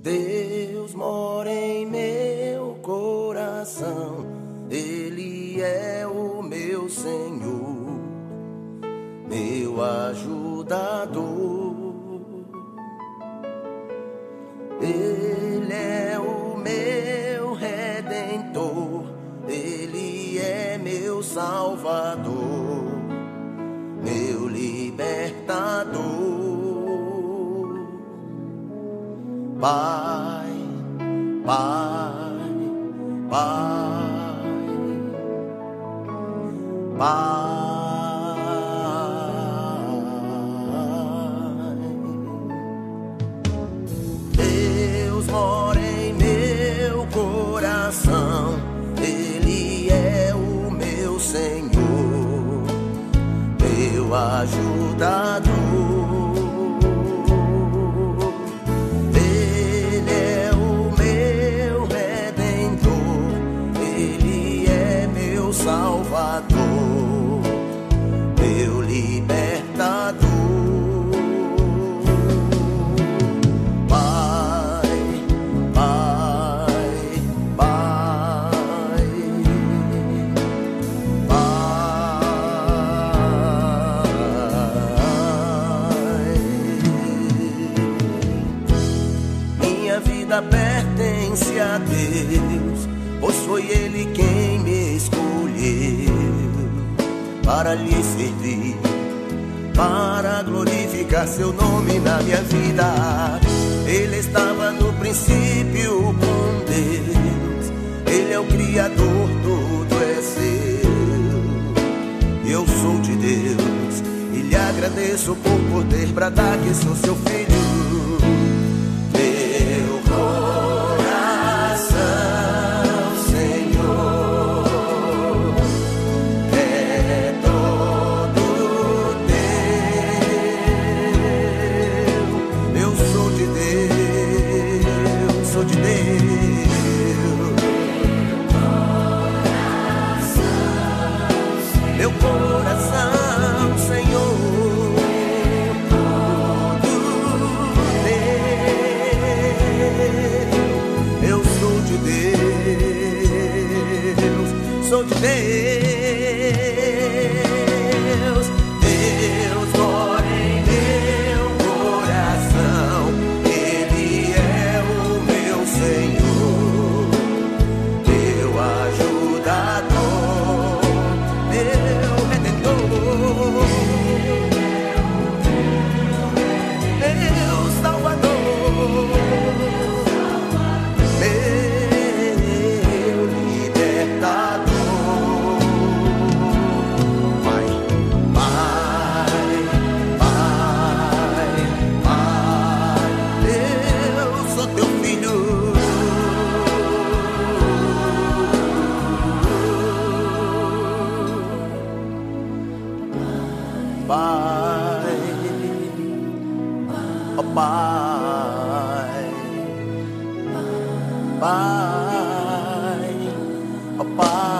Deus mora em meu coração, Ele é o meu Senhor, meu ajudador. Ele é o meu Redentor, Ele é meu Salvador, meu libertador. Pai, Pai, Pai, Pai, Deus mora em meu coração, Ele é o meu Senhor, meu ajudador. Salvador, meu libertador. Pai, Pai, Pai, Pai. Minha vida pertence a Deus, pois foi Ele quem me escolheu para lhe servir, para glorificar seu nome na minha vida. Ele estava no princípio com Deus, Ele é o Criador, tudo é seu. Eu sou de Deus e lhe agradeço por poder bradar que sou seu filho. Meu meu coração, Senhor, todo teu. Eu sou de Deus, sou de Deus. Deus mora em meu coração, Ele é o meu Senhor, meu ajudador, meu Redentor, meu Salvador, meu libertador. Pai, Pai, Pai, Pai, eu sou teu filho. Pai, oh Pai, Pai, oh Pai.